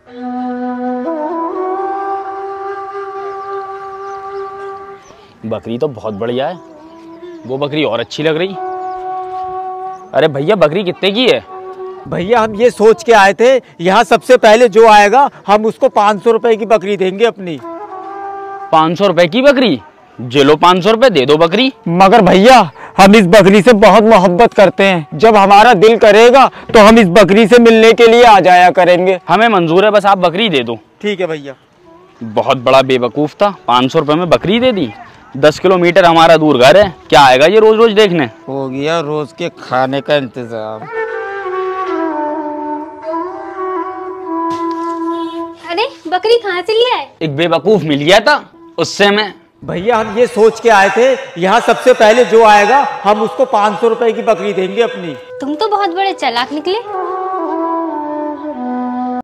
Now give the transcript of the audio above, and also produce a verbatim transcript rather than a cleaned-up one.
बकरी तो बहुत बढ़िया है, वो बकरी और अच्छी लग रही। अरे भैया बकरी कितने की है? भैया हम ये सोच के आए थे, यहाँ सबसे पहले जो आएगा हम उसको पाँच सौ रुपए की बकरी देंगे अपनी। पाँच सौ रुपए की बकरी? जे लो पाँच सौ रुपए दे दो बकरी। मगर भैया हम इस बकरी से बहुत मोहब्बत करते हैं, जब हमारा दिल करेगा तो हम इस बकरी से मिलने के लिए आ जाया करेंगे। हमें मंजूर है, बस आप बकरी दे दो। ठीक है भैया। बहुत बड़ा बेवकूफ था, पाँच सौ रुपए में बकरी दे दी। दस किलोमीटर हमारा दूर घर है, क्या आएगा ये रोज रोज देखने। हो गया रोज के खाने का इंतजाम। अरे बकरी कहाँ से लिया है? एक बेवकूफ मिल गया था, उससे मैं। भैया हम ये सोच के आए थे, यहाँ सबसे पहले जो आएगा हम उसको पाँच सौ रुपए की बकरी देंगे अपनी। तुम तो बहुत बड़े चालाक निकले।